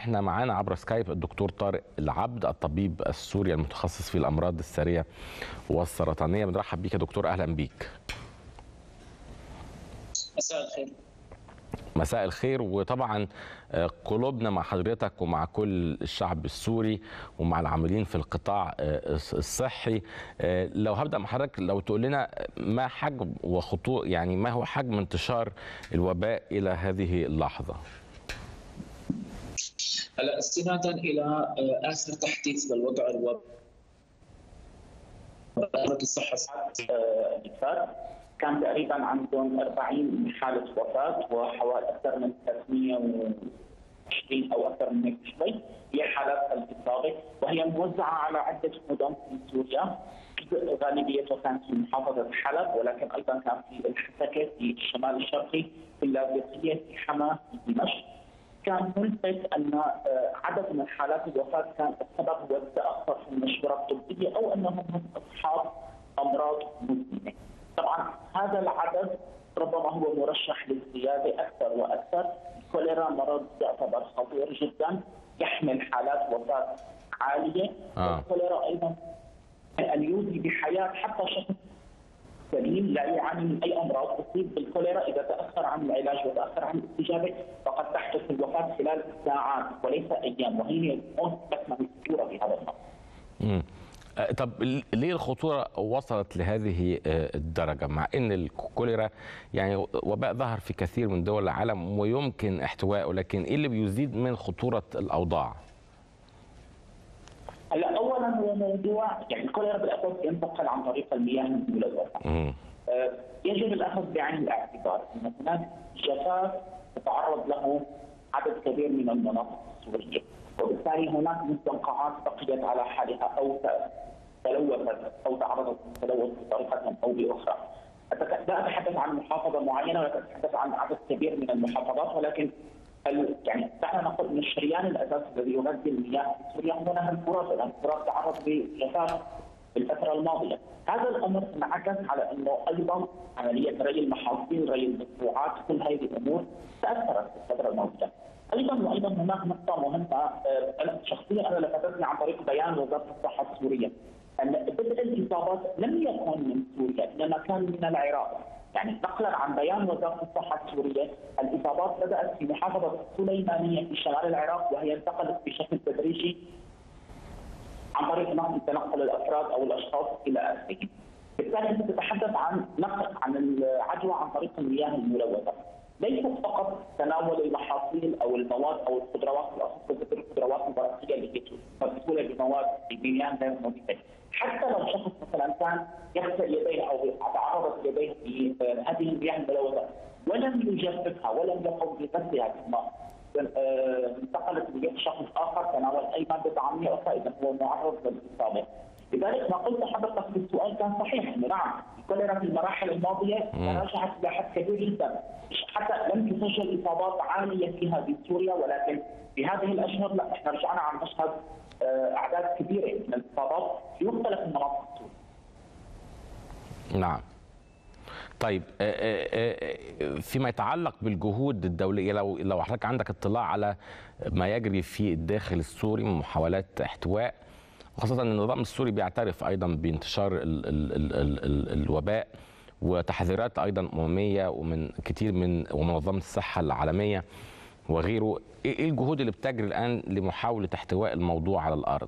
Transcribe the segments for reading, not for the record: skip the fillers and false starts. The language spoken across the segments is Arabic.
احنا معانا عبر سكايب الدكتور طارق العبد، الطبيب السوري المتخصص في الامراض الساريه والسرطانيه. بنرحب بيك يا دكتور، اهلا بيك. مساء الخير. مساء الخير. وطبعا قلوبنا مع حضرتك ومع كل الشعب السوري ومع العاملين في القطاع الصحي. لو هبدأ مع حضرتك، لو تقول لنا ما حجم وخطوط، يعني ما هو حجم انتشار الوباء إلى هذه اللحظة؟ هلا استنادا الى اخر تحديث للوضع الوبائي الصحه كان تقريبا عندهم 40 حاله وفاه وحوالي اكثر من 320 او اكثر من هيك شوي هي حالات الاصابه، وهي موزعه على عده مدن في سوريا. غالبيتها كانت في محافظه حلب، ولكن ايضا كان في الحسكه في الشمال الشرقي، في اللاذقيه، في حما، في دمشق. كان ملفت ان عدد من حالات الوفاه كان السبب هو التاخر في المشوره الطبيه او انهم هم اصحاب امراض مزمنه. طبعا هذا العدد ربما هو مرشح للزياده اكثر واكثر. الكوليرا مرض يعتبر خطير جدا، يحمل حالات وفاه عاليه. الكوليرا ايضا ان يودي بحياه حتى شخص سليم لا يعاني من اي امراض تصيب بالكوليرا، اذا تاخر عن العلاج وتاخر عن الاستجابه فقد تحدث الوفاه خلال ساعات وليس ايام، وهي الموت بسمه الخطوره بهذا المرض. طب ليه الخطوره وصلت لهذه الدرجه، مع ان الكوليرا يعني وباء ظهر في كثير من دول العالم ويمكن احتوائه، لكن ايه اللي بيزيد من خطوره الاوضاع؟ هلا اولا هو موضوع يعني الكوليرا بالاساس ينتقل عن طريق المياه الملوثه. يجب الاخذ بعين الاعتبار ان هناك جفاف يتعرض له عدد كبير من المناطق السوريه، وبالتالي هناك مستنقعات بقيت على حالها او تلوثت او تعرضت للتلوث بطريقه او باخرى. لا اتحدث عن محافظه معينه ولا اتحدث عن عدد كبير من المحافظات، ولكن يعني دعنا نقول ان الشريان الاساسي الذي يغذي المياه في سوريا هو نهر الفرات، لان الفرات تعرض لجفاف في الفتره الماضيه. هذا الامر انعكس على انه ايضا عمليه ري المحاصيل، ري المزروعات، كل هذه الامور تاثرت في الفتره الماضيه. ايضا هناك نقطه مهمه انا شخصيا انا لفتتني عن طريق بيان وزاره الصحه السوريه ان بدء الاصابات لم يكن من سوريا انما كان من العراق. يعني نقلا عن بيان وزاره الصحه السوريه الاصابات بدات في محافظه السليمانيه في شمال العراق، وهي انتقلت بشكل تدريجي عن طريق نقل تنقل الافراد او الاشخاص الى اخره. بالتالي انت تتحدث عن نقل عن العدوى عن طريق المياه الملوثه. ليست فقط تناول المحاصيل او المواد او الخضروات، بالاخص الخضروات الورقيه اللي هي مسؤوله بمواد بمياه غير نظيفه. حتى لو شخص مثلا كان يغسل يديه او تعرضت يديه بهذه المياه الملوثه ولم يجففها ولم يقم بغسلها بالماء، انتقلت بيد شخص اخر تناول اي ماده طعاميه اخرى، اذا هو معرض للاصابه. لذلك ما قلت حضرتك في السؤال كان صحيح انه نعم الكوليرا في المراحل الماضيه تراجعت الى حد كبير جدا، حتى لم تسجل اصابات عاليه فيها بسوريا، ولكن في هذه الاشهر لا احنا رجعنا عن مشهد اعداد كبيره من الاصابات في مختلف المناطق السوريه. نعم. طيب فيما يتعلق بالجهود الدوليه، لو حضرتك عندك اطلاع على ما يجري في الداخل السوري من محاولات احتواء، وخاصه ان النظام السوري بيعترف ايضا بانتشار الوباء وتحذيرات ايضا امميه ومن كثير من ومنظمه الصحه العالميه وغيره، ايه الجهود اللي بتجري الان لمحاوله احتواء الموضوع على الارض؟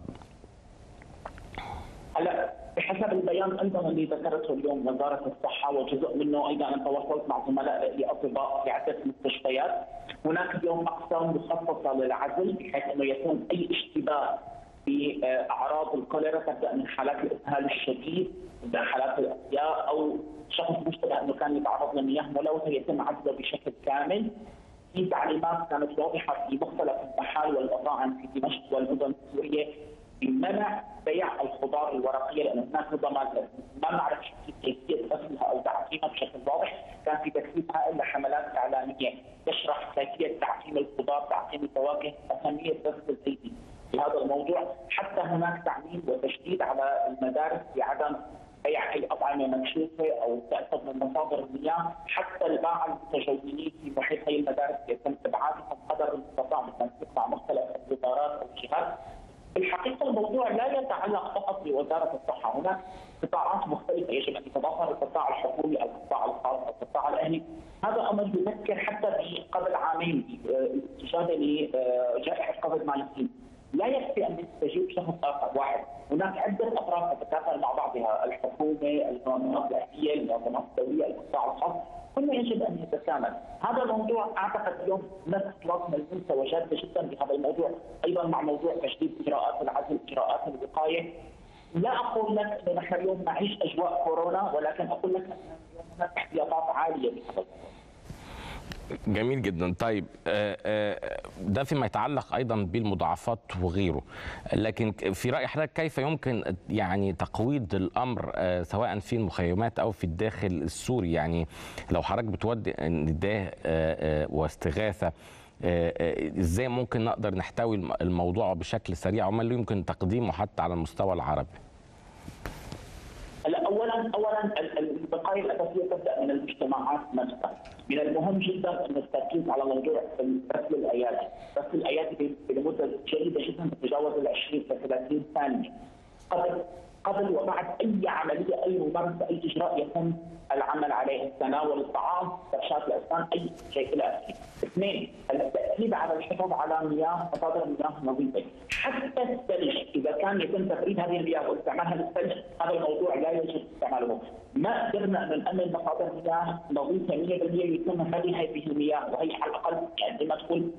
هلا بحسب البيان ايضا اللي ذكرته اليوم وزاره الصحه، وجزء منه ايضا انا تواصلت مع زملاء الاطباء في عده مستشفيات، هناك اليوم اقسام مخصصه للعزل بحيث انه يكون اي اشتباه باعراض الكوليرا، تبدا من حالات الاسهال الشديد الى حالات الاعياء او شخص مشتبه انه كان يتعرض لمياه ملوثه يتم عزله بشكل كامل. في تعليمات كانت واضحه في مختلف المحال والمطاعم في دمشق والمدن السوريه بمنع بيع الخضار الورقيه، لان هناك ربما ما نعرف كيفيه غسلها او تعقيمها بشكل واضح، كان في تكثيفها الا حملات اعلاميه تشرح كيفيه تعقيم الخضار، تعقيم الفواكه، اهميه غسل الايدي في هذا الموضوع. حتى هناك تعليم وتشديد على المدارس بعدم بيع اي اطعمه مكشوفه او تاكد من مصادر المياه، حتى الباعه المتجولين في محيط هي المدارس يتم ابعادهم قدر المستطاع بالتنسيق مع مختلف الوزارات او الجهات. في الحقيقه الموضوع لا يتعلق فقط بوزاره الصحه، هناك قطاعات مختلفه يجب ان يتضافر القطاع الحكومي، القطاع الخاص، القطاع الاهلي. هذا امر يذكر حتى قبل عامين استجابه لجائحه كوفيد 19. لا يكفي ان يستجيب شخص اخر واحد، هناك عده اطراف تتكافل مع بعضها، الحكومه، المنظمات الاهليه، المنظمات الدوليه، القطاع الخاص، كلها يجب ان يتكامل. هذا الموضوع اعتقد اليوم نفس وقت ملموسه وجاده جدا بهذا الموضوع، ايضا مع موضوع تشديد اجراءات العزل، اجراءات الوقايه. لا اقول لك انه نحن اليوم نعيش اجواء كورونا، ولكن اقول لك ان اليوم هناك احتياطات عاليه بهذا الموضوع. جميل جدا. طيب ده فيما يتعلق ايضا بالمضاعفات وغيره، لكن في راي حضرتك كيف يمكن يعني تقويض الامر سواء في المخيمات او في الداخل السوري؟ يعني لو حضرتك بتودي نداء واستغاثه، ازاي ممكن نقدر نحتوي الموضوع بشكل سريع وما اللي يمكن تقديمه حتى على المستوى العربي؟ اولا البقايا الاساسيه تبدا من المجتمعات نفسها، من المهم جدا ان التركيز على موضوع غسل الايادي، غسل الايادي بمده جيده جدا تتجاوز ال 20 ل 30 ثانيه قبل وبعد اي عمليه، اي ممارسه، اي اجراء يتم العمل عليه، تناول الطعام، فرشات الاسنان، اي شيء الى اخره. اثنين، التاكيد على الحفاظ على مياه، مصادر مياه نظيفه، حتى الثلج اذا كان يتم تبريد هذه المياه واستعمالها للثلج، هذا الموضوع لا يجب استعماله. ما قدرنا ان نامن مصادر مياه نظيفه 100% يتم هذه المياه، وهي على الاقل يعني زي ما تقول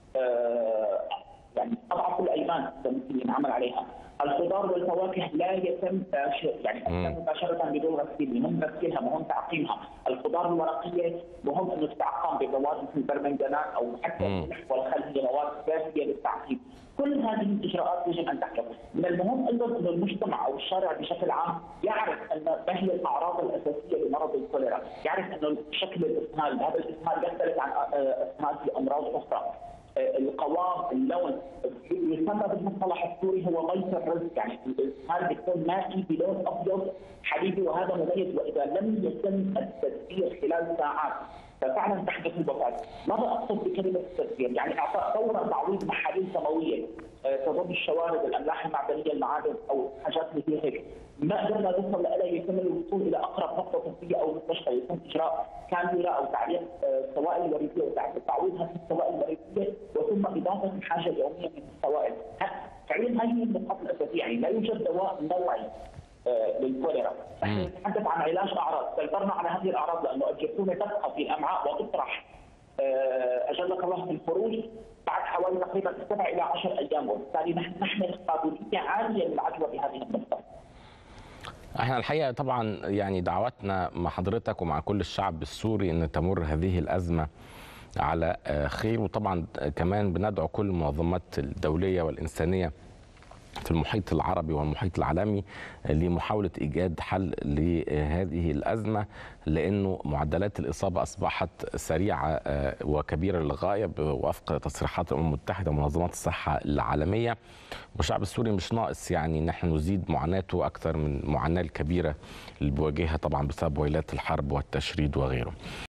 يعني اضعف الايمان ممكن ينعمل عليها. الخضار والفواكه لا يتم يعني مباشره بدون غسيل، مهم غسيلها، مهم تعقيمها. الخضار الورقيه مهم انه تتعقم بمواد مثل البرمنجانات او حتى الملح والخل، هي مواد اساسيه للتعقيم. كل هذه الاجراءات يجب ان تحكم. من المهم ايضا انه المجتمع او الشارع بشكل عام يعرف ان ما هي الاعراض الاساسيه لمرض الكوليرا، يعرف انه شكل الاسهال، هذا الاسهال يختلف عن اسهال في امراض اخرى. القوام، اللون، يسمى بالمصطلح السوري هو ميت الرزق، يعني الاسهال بيكون مائي بلون ابيض حليبي وهذا مميز، واذا لم يتم التدبير خلال ساعات ففعلا تحدث الوفاه. ماذا اقصد بكلمه التدبير؟ يعني اعطاء فورا تعويض محاليل سماويه تضم الشوارد، الاملاح المعدنيه، المعادن او حاجات مثل هيك. ما قدرنا نوصل لها، يتم الوصول الى اقرب نقطه طبيه او مستشفى، يتم اجراء كانولا او تعليق السوائل الوريديه وتعويضها في السوائل الوريديه، وثم اضافه الحاجه اليوميه من السوائل. فعليا هذه النقاط الاساسيه، يعني لا يوجد دواء نوعي للكوليرا. نحن نتحدث عن علاج اعراض، سيطرنا على هذه الاعراض لانه الجرثومه تبقى في الامعاء وتطرح اجلك الله في الخروج بعد حوالي تقريبا 7 إلى 10 ايام، وبالتالي نحن نحمل قابليه عاليه للعدوى بهذه النقطه. احنا الحقيقه طبعا يعني دعواتنا مع حضرتك ومع كل الشعب السوري ان تمر هذه الازمه على خير، وطبعا كمان بندعو كل المنظمات الدوليه والانسانيه في المحيط العربي والمحيط العالمي لمحاولة إيجاد حل لهذه الأزمة، لأنه معدلات الإصابة أصبحت سريعة وكبيرة للغاية بوفق تصريحات الأمم المتحدة ومنظمات الصحة العالمية. والشعب السوري مش ناقص يعني إن احنا نزيد معاناته أكثر من المعاناة الكبيرة اللي بيواجهها طبعا بسبب ويلات الحرب والتشريد وغيره.